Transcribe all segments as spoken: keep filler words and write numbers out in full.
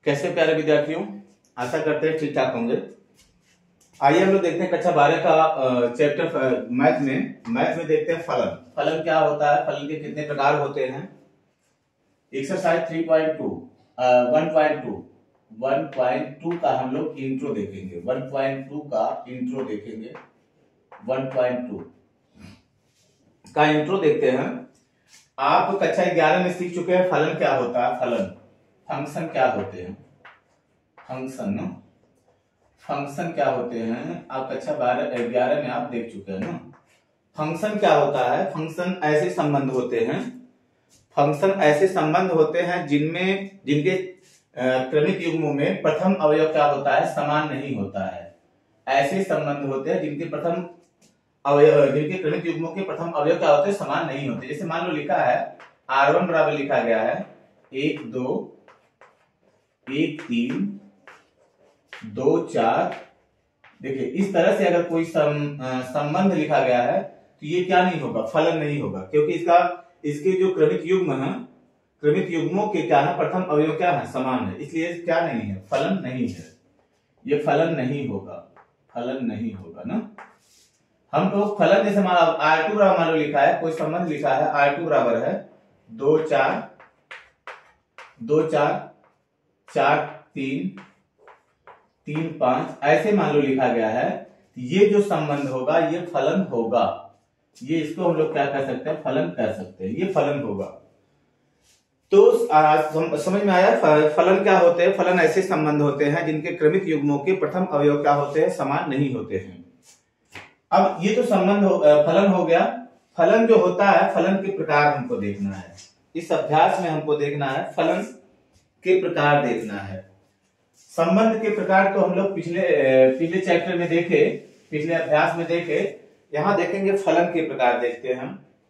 कैसे प्यारे विद्यार्थियों, आशा करते हैं ठीक ठाक होंगे। आइए हम लोग देखते हैं कक्षा बारह का चैप्टर मैथ में मैथ में देखते हैं फलन। फलन क्या होता है, फलन के कितने प्रकार होते हैं। Exercise three point two one point two one point two का हम लोग इंट्रो देखेंगे। वन पॉइंट टू का इंट्रो देखेंगे। वन पॉइंट टू का इंट्रो देखते हैं। आप कक्षा ग्यारह में सीख चुके हैं फलन क्या होता है। फलन फंक्शन क्या होते हैं। फंक्शन फंक्शन क्या होते हैं आप कक्षा बारह ग्यारह में आप देख चुके हैं ना। फंक्शन क्या होता है। फंक्शन ऐसे संबंध होते हैं फंक्शन ऐसे संबंध होते हैं जिनमें जिनके क्रमिक युग्मों में प्रथम अवयव क्या होता है, समान नहीं होता है। ऐसे संबंध होते हैं जिनके प्रथम अवयव जिनके क्रमिक युग्मों के प्रथम अवयव क्या होते हैं, समान नहीं होते। जैसे मान लो लिखा है आर वन बराबर लिखा गया है एक दो एक तीन दो चार। देखिए इस तरह से अगर कोई सम, संबंध लिखा गया है तो ये क्या नहीं होगा, फलन नहीं होगा, क्योंकि इसका इसके जो क्रमिक युग्म है क्रमिक युग्मों के क्या है, प्रथम अवयव क्या है, समान है, इसलिए क्या नहीं है, फलन नहीं है। ये फलन नहीं होगा, फलन नहीं होगा ना। हम तो फलन जैसे आर टू बराबर मान लो लिखा है, कोई संबंध लिखा है आर टू बराबर है दो चार दो चार चार तीन तीन पांच, ऐसे मान लो लिखा गया है। ये जो संबंध होगा ये फलन होगा। ये इसको हम लोग क्या कह सकते हैं, फलन कह सकते हैं। ये फलन होगा। तो आ, समझ में आया फलन क्या होते हैं। फलन ऐसे संबंध होते हैं जिनके क्रमिक युग्मों के प्रथम अवयव क्या होते हैं, समान नहीं होते हैं। अब ये तो संबंध हो, फलन हो गया। फलन जो होता है, फलन के प्रकार हमको देखना है। इस अभ्यास में हमको देखना है फलन के प्रकार देखना है। संबंध के प्रकार तो हम लोग पिछले पिछले चैप्टर में देखे, पिछले अभ्यास में देखे। यहां देखेंगे फलन के प्रकार देखते हैं।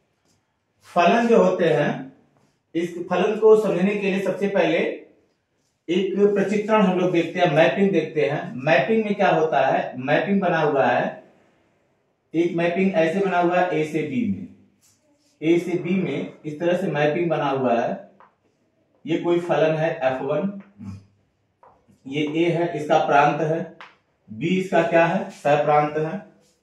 फलन जो होते हैं, इस फलन को समझने के लिए सबसे पहले एक प्रचित्रण हम लोग देखते हैं, मैपिंग देखते हैं। मैपिंग में क्या होता है, मैपिंग बना हुआ है, एक मैपिंग ऐसे बना हुआ है ए से बी में, ए से बी में इस तरह से मैपिंग बना हुआ है। ये कोई फलन है एफ वन, ये ए है, इसका प्रांत है, बी इसका क्या है, सह प्रांत है।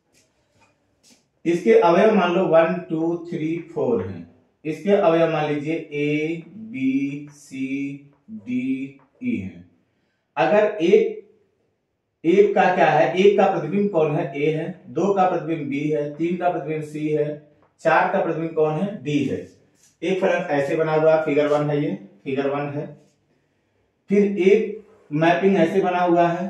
इसके अवयव मान लो वन टू थ्री फोर हैं। इसके अवयव मान लीजिए ए बी सी डी ई हैं। अगर एक एक का क्या है, एक का प्रतिबिंब कौन है, ए है, दो का प्रतिबिंब बी है, तीन का प्रतिबिंब सी है, चार का प्रतिबिंब कौन है, डी है। एक फलन ऐसे बना हुआ, फिगर वन है, ये फिगर वन है। फिर एक मैपिंग ऐसे बना हुआ है,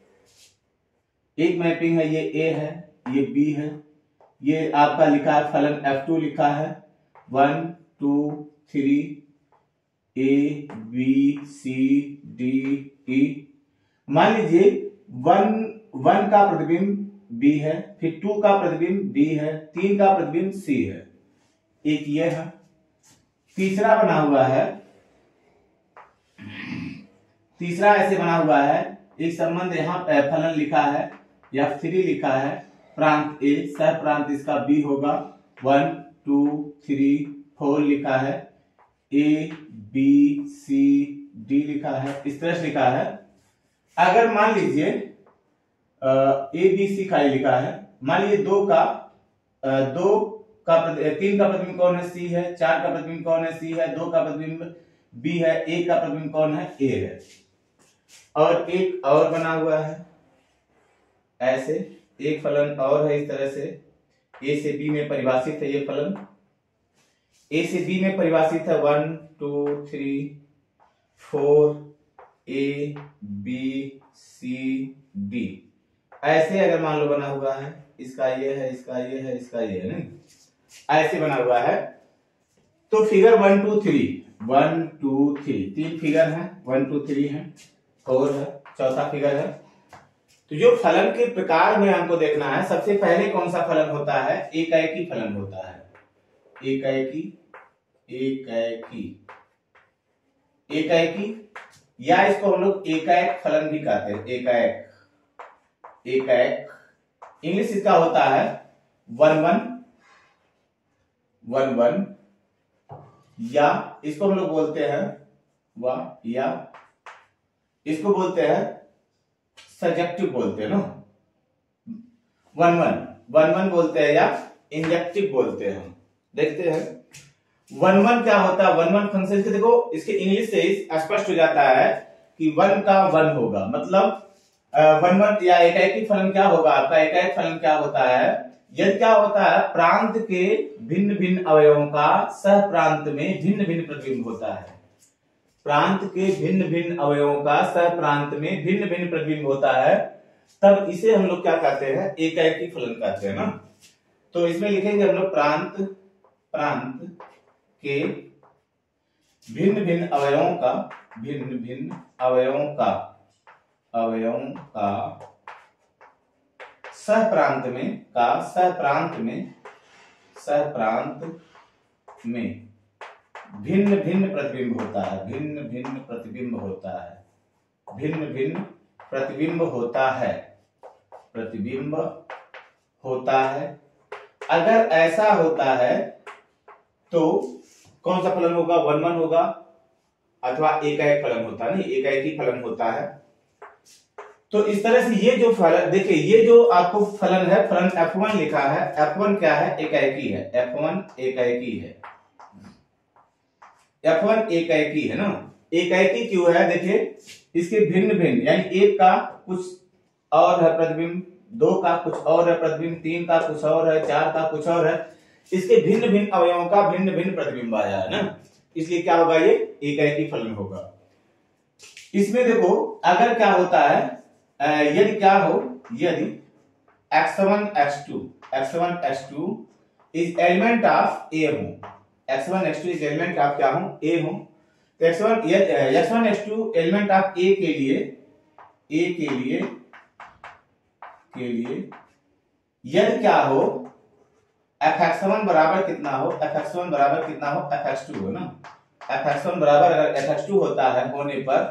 एक मैपिंग है, ये ए है, ये बी है, ये आपका लिखा है फलन एफ टू लिखा है, one two three A B C D E. मान लीजिए वन वन का प्रतिबिंब बी है, फिर टू का प्रतिबिंब बी है, तीन का प्रतिबिंब सी है, एक ये है। तीसरा बना हुआ है, तीसरा ऐसे बना हुआ है, एक संबंध यहाँ फलन लिखा है, एफ थ्री लिखा है, प्रांत ए, सह प्रांत इसका बी होगा, वन टू थ्री फोर लिखा है, ए बी सी डी लिखा है, इस तरह से लिखा है। अगर मान लीजिए ए बी सी का लिखा है, मान लीजिए दो का आ, दो का तीन का प्रतिबिंब कौन है, सी है, चार का प्रतिबिंब कौन है, सी है, दो का प्रतिबिंब बी है, एक का प्रतिबिंब कौन है, ए है। और एक और बना हुआ है ऐसे, एक फलन और है इस तरह से, ए से बी में परिभाषित है। ये फलन ए से बी में परिभाषित है, one two three four A B C D, ऐसे अगर मान लो बना हुआ है, इसका ये है, इसका ये है, इसका ये है, नहीं ऐसे बना हुआ है। तो figure one two three one two three तीन फिगर है, वन टू थ्री है, फोर है, चौथा फिगर है। तो जो फलन के प्रकार में हमको देखना है, सबसे पहले कौन सा फलन होता है, एकाएकी फलन होता है। एकाएकी एकाएकी एकाएकी या इसको हम लोग एकाएक फलन भी कहते हैं। एकाएक एकाएक इंग्लिश इसका होता है वन वन वन वन, या इसको हम लोग बोलते हैं वा या इसको बोलते हैं सजेक्टिव बोलते हैं ना, वन वन वन वन बोलते हैं या इंजेक्टिव बोलते हैं। हम देखते हैं वन वन क्या होता है। वन वन फंक्शन से देखो इसके इंग्लिश से स्पष्ट हो जाता है कि वन का वन होगा, मतलब वन वन या एकाएकी फलन क्या होगा आपका। एकाएक फलन क्या होता है, यदि क्या होता है प्रांत के भिन्न भिन्न अवयवों का सह प्रांत में भिन्न भिन्न प्रतिबिंब होता है। प्रांत के भिन्न भिन्न अवयवों का सह प्रांत में भिन्न भिन्न प्रतिबिंब होता है, तब इसे हम लोग क्या कहते हैं, एकाएकी फलन कहते हैं ना। तो इसमें लिखेंगे हम लोग प्रांत प्रांत के भिन्न भिन्न अवयवों का भिन्न भिन्न अवयवों का अवयवों का सह प्रांत में का सह प्रांत में सह प्रांत में भिन्न भिन्न प्रतिबिंब होता है। भिन्न भिन्न प्रतिबिंब होता है भिन्न भिन्न प्रतिबिंब होता है प्रतिबिंब होता है। अगर ऐसा होता है तो कौन सा फलन होगा, वन वन होगा अथवा एकाएक फलन होता है, नहीं एकाएकी फलन होता है। तो इस तरह से ये जो फलन देखिए, ये जो आपको फलन है, फलन एफ वन लिखा है, एफ वन क्या है, एकाएकी है। एफ वन एकाएकी है एफ वन एकाएकी है ना। एकाएकी क्यों है, देखिए इसके भिन्न भिन्न, यानी एक का कुछ और है प्रतिबिंब, दो का कुछ और है प्रतिबिंब, तीन का कुछ और है, चार का कुछ और है, इसके भिन्न भिन्न अवयवों का भिन्न भिन्न प्रतिबिंब आया है ना, इसलिए क्या होगा, ये एकाएकी फलन होगा। इसमें देखो अगर क्या होता है, यदि क्या हो, यदि x one x two x one x two is element of A हो, x one x two is element of क्या हो, ए हो, तो x one x one x two element of A के लिए ए के लिए के लिए यदि क्या हो, एफ एक्स वन बराबर कितना हो, एफ एक्स वन बराबर कितना हो, एफ एक्स टू हो ना। एफ एक्स वन बराबर अगर एफ एक्स टू होता है होने पर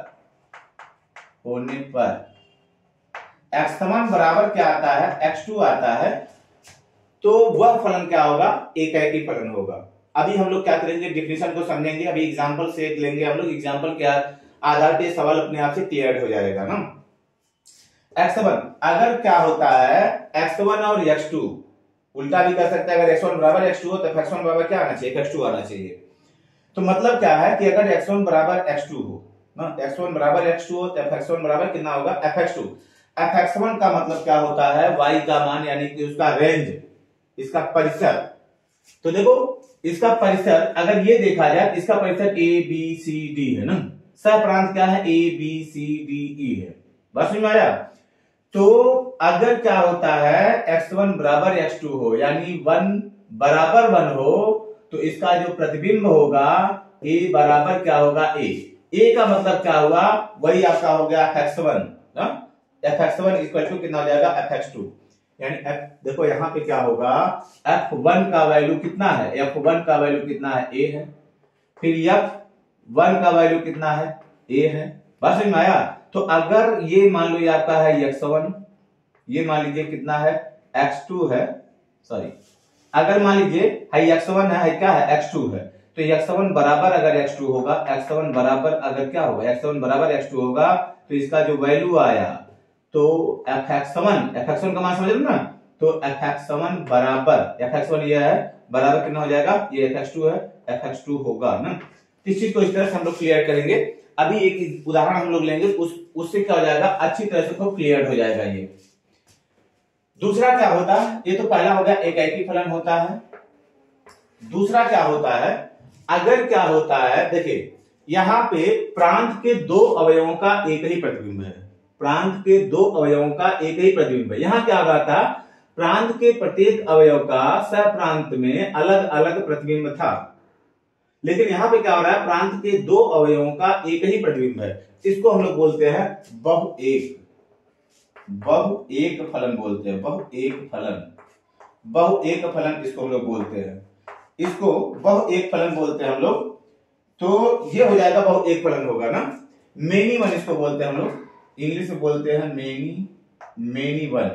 होने पर एक्स वन बराबर क्या आता है, एक्स टू आता है, तो वह फलन क्या होगा, एकाएकी फलन होगा। अभी हम लोग क्या करेंगे, डिफिनेशन को समझेंगे, अभी एग्जांपल से लेंगे हम लोग, एग्जांपल के आधार पे सवाल अपने आप से क्लियर हो जाएगा ना। एक्स वन अगर क्या होता है, एक्स वन और एक्स टू, उल्टा भी कर सकते हैं, अगर एक्स वन बराबर एक्स टू हो तो एक्स वन बराबर क्या आना चाहिए, एक्स टू आना चाहिए। तो मतलब क्या है कि अगर एक्स वन बराबर एक्स टू हो ना, एक्स वन बराबर एक्स टू हो तो एक्स वन बराबर कितना होगा, F X two. F X one का मतलब क्या होता है, y का मान, यानी कि उसका रेंज, इसका परिसर। तो देखो इसका परिसर अगर ये देखा जाए, इसका परिसर ए बी सी डी है ना, सह प्रांत क्या है, ए बी सी डी ई है, बस समझ में आया। तो अगर क्या होता है, एक्स वन बराबर एक्स टू हो, यानी वन बराबर वन हो, तो इसका जो प्रतिबिंब होगा ए बराबर क्या होगा, ए। ए का मतलब क्या हुआ, वही आपका हो गया एक्स वन ना, F X one equal to कितना हो जाएगा, एफ एक्स टू। यानी F, देखो यहाँ पे क्या होगा, एफ वन का वैल्यू कितना है, एफ वन का वैल्यू कितना है, ए है, फिर एफ वन का वैल्यू कितना है, ए है, बस समझ में आया। तो अगर ये मान लो ये आपका है एक्स वन, ये मान लीजिए कितना है, एक्स टू है, सॉरी अगर मान लीजिए है एक्स वन है, है क्या है, एक्स टू है, तो एक्स वन बराबर अगर एक्स टू होगा, एक्स वन बराबर अगर क्या होगा, एक्स वन बराबर एक्स टू होगा, तो इसका जो वैल्यू आया, तो F X one, F X one का मान समझ लो ना, तो एफ एक्स वन बराबर, एफ एक्स वन ये है, बराबर कितना हो जाएगा, ये एफ एक्स टू है, एफ एक्स टू होगा ना। इस चीज को इस तरह से हम लोग क्लियर करेंगे। अभी एक उदाहरण हम लोग लेंगे, उस उससे क्या हो जाएगा, अच्छी तरह से खूब क्लियर हो जाएगा। ये दूसरा क्या होता है, ये तो पहला हो गया एकाएकी फलन होता है। दूसरा क्या होता है, अगर क्या होता है, देखिए यहाँ पे प्रांत के दो अवयवों का एक ही प्रतिबिंब है, प्रांत के दो अवयवों का एक ही प्रतिबिंब है। यहाँ क्या हो रहा था, प्रांत के प्रत्येक अवयव का सह प्रांत में अलग अलग प्रतिबिंब था, लेकिन यहाँ पे क्या हो रहा है, प्रांत के दो अवयवों का एक ही प्रतिबिंब है। इसको हम लोग बोलते हैं बहु एक बहु एक फलन बोलते हैं, बहु एक फलन बहु एक फलन इसको हम लोग बोलते हैं, इसको बहु एक फलन बोलते हैं हम लोग। तो ये हो जाएगा बहु एक फलन होगा ना। मेनी वन इसको बोलते हैं हम लोग, इंग्लिश में बोलते हैं many many one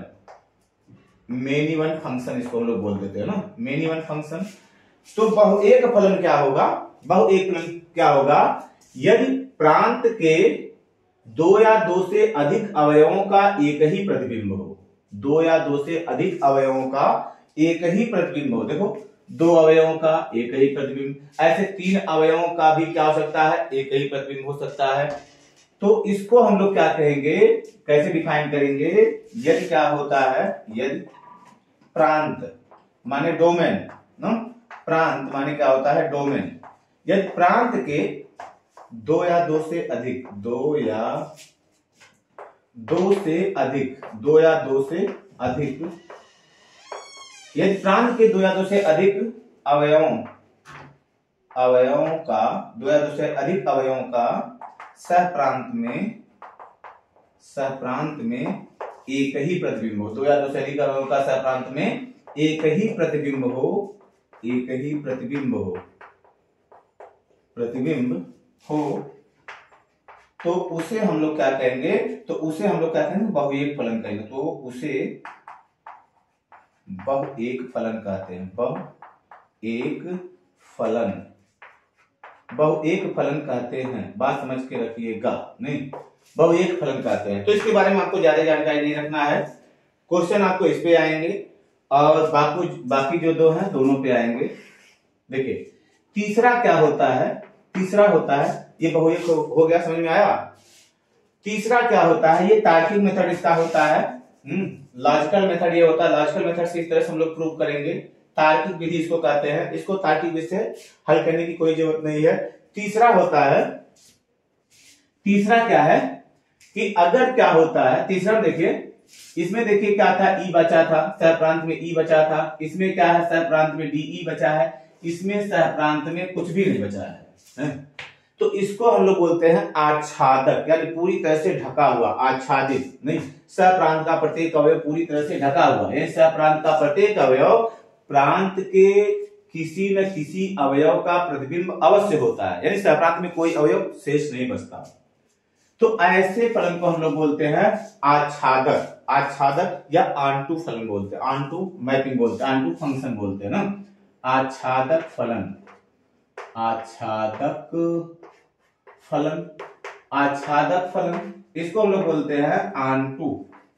many one function इसको हम लोग बोल देते हैं ना, मेनी वन फंक्शन। तो बहु एक फलन क्या होगा, बहु एक फलन क्या होगा, यदि प्रांत के दो या दो से अधिक अवयवों का एक ही प्रतिबिंब हो, दो या दो से अधिक अवयवों का एक ही प्रतिबिंब हो। देखो दो अवयवों का एक ही प्रतिबिंब, ऐसे तीन अवयवों का भी क्या हो सकता है, एक ही प्रतिबिंब हो सकता है। तो इसको हम लोग क्या कहेंगे, कैसे डिफाइन करेंगे, यदि क्या होता है, यदि प्रांत माने डोमेन, नो प्रांत माने क्या होता है, डोमेन। यदि प्रांत के दो या दो से अधिक, दो या दो से अधिक, दो या दो से अधिक, यदि प्रांत के दो या दो से अधिक अवयवों अवयवों का दो या दो से अधिक अवयवों का सह प्रांत में सह प्रांत में एक ही प्रतिबिंब हो, दो या दो से अधिक अवयवों का सह प्रांत में एक ही प्रतिबिंब हो, एक ही प्रतिबिंब हो प्रतिबिंब हो तो उसे हम लोग क्या कहेंगे, तो उसे हम लोग क्या कहेंगे, बहुएक फलन कहेंगे। तो उसे बहुएक फलन कहते हैं, बहुएक फलन बहुएक फलन कहते हैं। बात समझ के रखिएगा, नहीं बहुएक फलन कहते हैं। तो इसके बारे में आपको ज्यादा जानकारी नहीं रखना है, क्वेश्चन आपको इस पे आएंगे और बाकी बाकी जो दो हैं दोनों पे आएंगे। देखिए तीसरा क्या होता है, तीसरा होता है, ये बहुएक हो, हो गया, समझ में आया। तीसरा क्या होता है, ये तार्किक मेथड इसका होता है, हम्म लॉजिकल मेथड ये होता है। लॉजिकल मेथड से इस तरह से हम लोग प्रूव करेंगे, तार्किक विधि इसको कहते हैं। इसको तार्किक विधि से हल करने की कोई जरूरत नहीं है। तीसरा होता है, तीसरा क्या है कि अगर क्या होता है, तीसरा देखिए, इसमें देखिए क्या था, ई बचा था, सह प्रांत में ई बचा था, इसमें क्या है, सह प्रांत में डी ई बचा है, इसमें सह प्रांत में कुछ भी नहीं बचा है, है? तो इसको हम लोग बोलते हैं आच्छादक, यानी पूरी तरह से ढका हुआ, आच्छादित नहीं। सह प्रांत का प्रत्येक अवयव पूरी तरह से ढका हुआ है। सह प्रांत का प्रत्येक अवयव प्रांत के किसी न किसी अवयव का प्रतिबिंब अवश्य होता है, यानी सह प्रांत में कोई अवयव शेष नहीं बचता। तो ऐसे फलन को हम लोग बोलते हैं आच्छादक, आच्छादक या आंटू फलन बोलते हैं, आंटू मैपिंग बोलते हैं, आंटू फंक्शन बोलते हैं ना, आच्छादक फलन, आच्छादक फलन, आच्छादक फलन, इसको हम लोग बोलते हैं आंटू,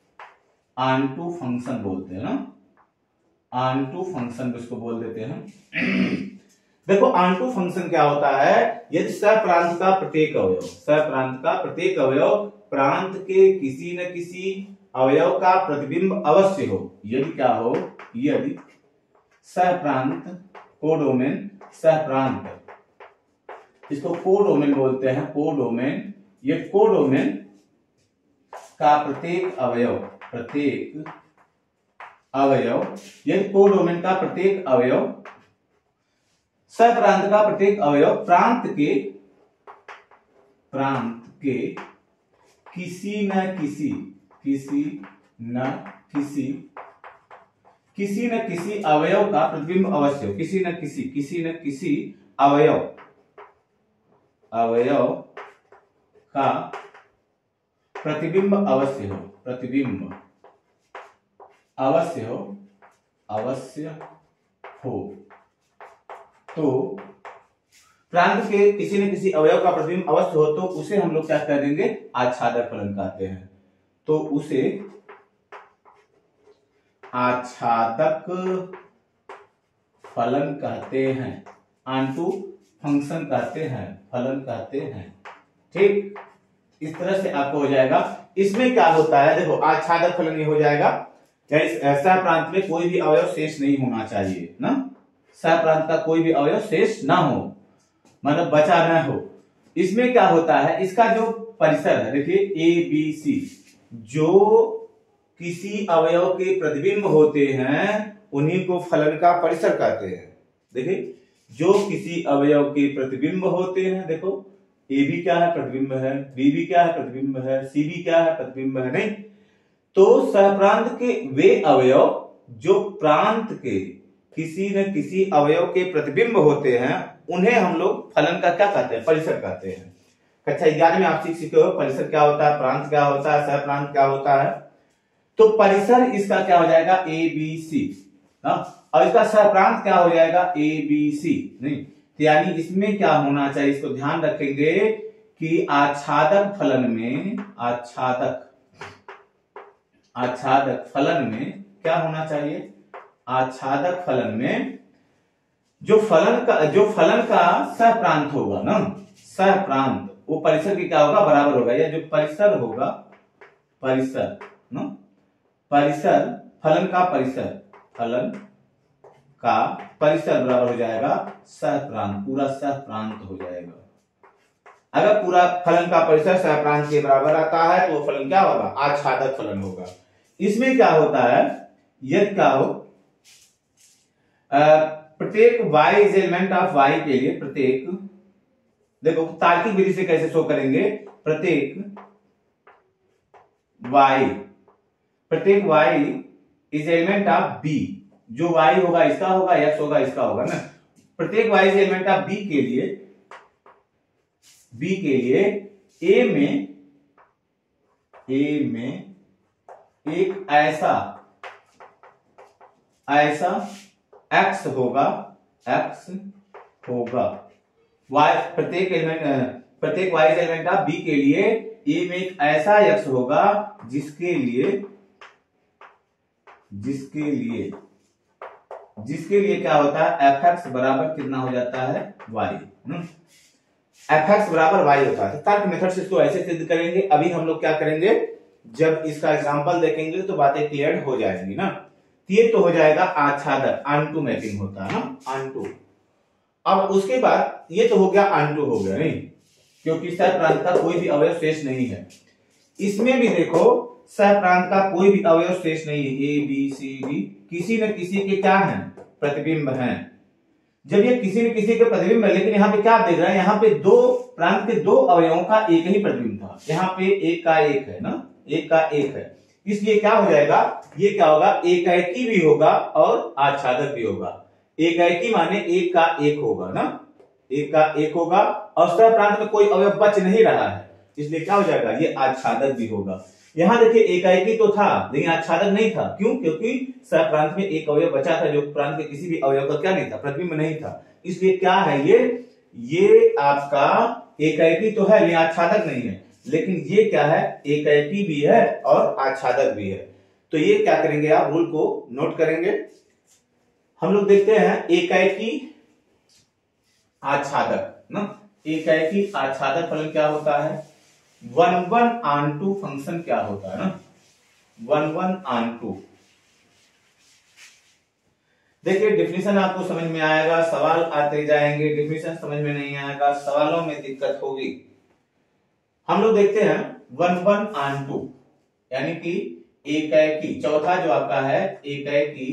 आंटू फंक्शन बोलते हैं ना, आंटू फंक्शन इसको बोल देते हैं। देखो आंटू फंक्शन क्या होता है, यदि सह प्रांत का प्रत्येक अवयव, सह प्रांत का प्रत्येक अवयव प्रांत के किसी न किसी अवयव का प्रतिबिंब अवश्य हो, यदि क्या हो, यदि सह प्रांत कोडोमेन, सह प्रांत इसको कोडोमेन बोलते हैं, कोडोमेन, ये कोडोमेन का प्रत्येक अवयव, प्रत्येक अवयव, यदि कोडोमेन का प्रत्येक अवयव, सह प्रांत का प्रत्येक अवयव प्रांत के प्रांत के किसी न किसी किसी न किसी किसी न किसी अवयव का प्रतिबिंब अवश्य हो, किसी न किसी किसी न किसी अवयव अवयव का प्रतिबिंब अवश्य हो, प्रतिबिंब अवश्य हो, अवश्य हो। तो प्रांत के किसी न किसी अवयव का प्रतिबिंब अवश्य हो तो उसे हम लोग क्या कह देंगे, आच्छादक फलन कहते हैं। तो उसे आच्छादक फलन कहते हैं, आंटू फंक्शन कहते हैं, फलन कहते हैं। ठीक, इस तरह से आपको हो जाएगा। इसमें क्या होता है, देखो आच्छादक फलन ये हो जाएगा, सह प्रांत में कोई भी अवयव शेष नहीं होना चाहिए ना, सह प्रांत का कोई भी अवयव शेष ना हो, मतलब बचा ना हो। इसमें क्या होता है, इसका जो परिसर है, देखिए ए बी सी, जो किसी अवयव के प्रतिबिंब होते हैं उन्हीं को फलन का परिसर कहते हैं। देखिए जो किसी अवयव के प्रतिबिंब होते हैं, देखो ए भी क्या है, प्रतिबिंब है, बी भी क्या है, प्रतिबिंब है, सी भी क्या है, प्रतिबिंब है, नहीं। तो सहप्रांत के वे अवयव जो प्रांत के किसी न किसी अवयव के प्रतिबिंब होते हैं उन्हें हम लोग फलन का क्या कहते हैं, परिसर कहते हैं। कक्षा ग्यारह में आप सीख सीखे हो परिसर क्या होता है, प्रांत क्या होता है, सहप्रांत क्या होता है। तो परिसर इसका क्या हो जाएगा, ए बी सी, और इसका सहप्रांत क्या हो जाएगा, ए बी सी, नहीं। तो यानी इसमें क्या होना चाहिए, इसको ध्यान रखेंगे कि आच्छादक फलन में आच्छादक आच्छादक फलन में क्या होना चाहिए? आच्छादक फलन में जो फलन का जो फलन का सहप्रांत होगा ना, सहप्रांत वो परिसर की क्या होगा? बराबर होगा। या जो परिसर होगा, परिसर ना, परिसर फलन का परिसर फलन का परिसर बराबर हो जाएगा सहप्रांत, पूरा सहप्रांत हो जाएगा। अगर पूरा फलन का परिसर सहप्रांत के बराबर आता है तो वो फलन क्या होगा? आच्छादक फलन होगा। इसमें क्या होता है, यदि क्या हो प्रत्येक y is element of y के लिए, प्रत्येक देखो तार्किक विधि से कैसे शो करेंगे, प्रत्येक y प्रत्येक y is element of b, जो y होगा इसका होगा, x होगा इसका होगा ना। प्रत्येक y is element of b के लिए b के लिए a में a में एक ऐसा ऐसा x होगा, x होगा y प्रत्येक एलिमेंट प्रत्येक y is element of b के लिए a में एक ऐसा x होगा जिसके लिए जिसके लिए जिसके लिए क्या होता है? fx बराबर कितना हो जाता है? y। fx बराबर y होता है। तर्क मेथड से इसको ऐसे सिद्ध करेंगे। अभी हम लोग क्या करेंगे, जब इसका एग्जांपल देखेंगे तो बातें क्लियर हो जाएंगी ना। ये तो हो जाएगा आच्छादक, ऑनटू मैपिंग होता है ना, ऑनटू। अब उसके बाद ये तो हो गया ऑनटू हो गया नहीं, क्योंकि सहप्रांत का कोई भी अवयव शेष नहीं है। इसमें भी देखो सहप्रांत का कोई भी अवयव शेष नहीं है। ए बी सी डी किसी न किसी के क्या है? प्रतिबिंब हैं। जब ये किसी न किसी के प्रतिबिंब है, लेकिन यहाँ पे क्या देख रहे हैं, यहाँ पे दो प्रांत के दो अवयवों का एक ही प्रतिबिंब था। यहाँ पे एक का एक है ना, एक का एक है, इसलिए क्या हो जाएगा, ये क्या होगा? एकाएकी भी होगा और आच्छादक भी होगा। एकाएकी माने एक का एक होगा ना, एक का एक होगा और सहप्रांत में कोई अवयव बच नहीं रहा है, इसलिए क्या हो जाएगा? ये आच्छादक भी होगा। यहां देखिए एकाएकी तो था लेकिन आच्छादक नहीं था। क्यों? क्योंकि सहप्रांत में एक अवयव बचा था जो प्रांत के किसी भी अवयव का क्या नहीं था? प्रतिबिंब नहीं था। इसलिए क्या है ये ये आपका एकाएकी तो है लेकिन आच्छादक नहीं है। लेकिन ये क्या है? एकाएकी भी है और आच्छादक भी है। तो ये क्या करेंगे, आप रूल को नोट करेंगे। हम लोग देखते हैं एकाएकी आच्छादक ना, एकाएकी आच्छादक फलन क्या होता है? One one onto function क्या होता है ना, वन वन ऑन टू। देखिए डेफिनेशन आपको समझ में आएगा, सवाल आते जाएंगे, डेफिनेशन समझ में नहीं आएगा, सवालों में दिक्कत होगी। हम लोग देखते हैं वन वन ऑन टू यानी कि एकाएकी, चौथा जो आपका है एकाएकी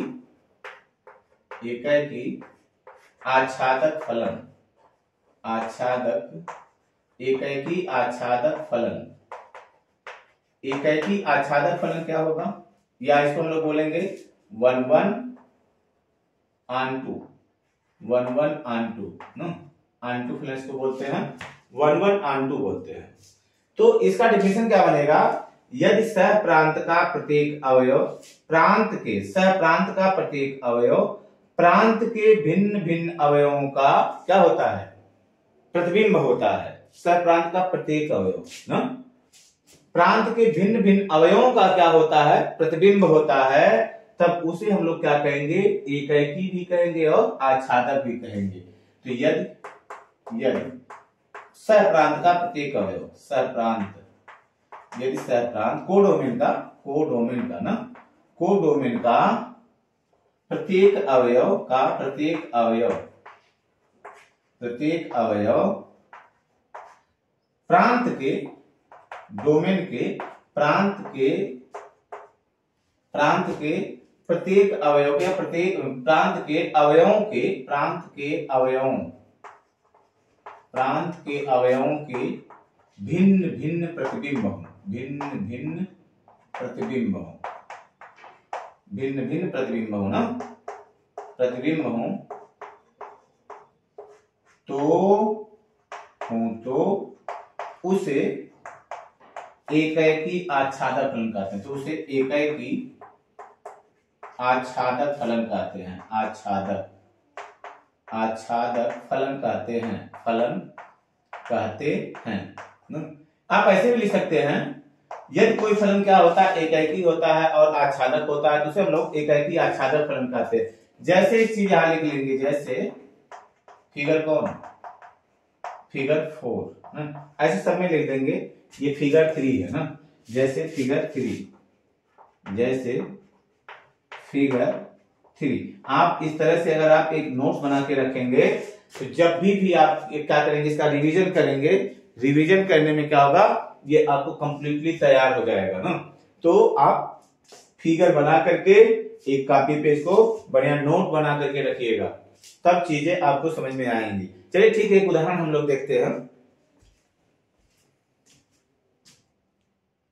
एकाएकी आच्छादक फलन, आच्छादक एकाएकी आच्छादक फलन। एकाएकी आच्छादक फलन क्या होगा? या इसको हम लोग बोलेंगे one one onto, one one onto no, onto फलन इसको बोलते हैं, वन वन ऑन टू बोलते हैं। तो इसका डेफिनेशन क्या बनेगा? यदि सहप्रांत का प्रत्येक अवयव प्रांत के सहप्रांत का प्रत्येक अवयव प्रांत के भिन्न भिन्न अवयवों का क्या होता है? प्रतिबिंब होता है। सहप्रांत का प्रत्येक अवयव ना प्रांत के भिन्न भिन्न अवयवों का क्या होता है? प्रतिबिंब होता है। तब उसे हम लोग क्या कहेंगे? एकाएकी भी कहेंगे और आच्छादक भी कहेंगे। तो यदि यदि सहप्रांत का प्रत्येक अवयव, सहप्रांत यदि सहप्रांत कोडोमेन का कोडोमेन का ना कोडोमेन का प्रत्येक अवयव का प्रत्येक अवयव प्रत्येक अवयव प्रांत के डोमेन के प्रांत के प्रांत के प्रत्येक अवयव या प्रत्येक प्रांत के अवयवों के प्रांत के अवयवों प्रांत के अवयवों के भिन्न भिन्न प्रतिबिंब हों, भिन्न भिन्न प्रतिबिंब हों, भिन्न भिन्न प्रतिबिंब हो ना प्रतिबिंब हो तो हूं तो उसे एकाएकी आच्छादक फलन कहते हैं। तो उसे एकाएकी आच्छादक फलन कहते हैं। आच्छादक आच्छादक फलन कहते हैं फलन कहते हैं न? आप ऐसे भी लिख सकते हैं, यदि कोई फलन क्या होता है, एकैकी होता है और आच्छादक होता है, तो उसे हम लोग एकैकी आच्छादक फलन कहते हैं। जैसे एक चीज यहां लिख लेंगे, जैसे फिगर कौन, फिगर फोर ना, ऐसे सब में लिख देंगे ये फिगर थ्री है ना, जैसे फिगर थ्री, जैसे फिगर थ्री। आप इस तरह से अगर आप एक नोट्स बना के रखेंगे तो जब भी भी आप क्या करेंगे, इसका रिवीजन करेंगे, रिवीजन करने में क्या होगा, ये आपको कंप्लीटली तैयार हो जाएगा ना। तो आप फिगर बना करके एक कॉपी पे इसको बढ़िया नोट बना करके रखिएगा, तब चीजें आपको समझ में आएंगी। चलिए ठीक है, एक उदाहरण हम लोग देखते हैं।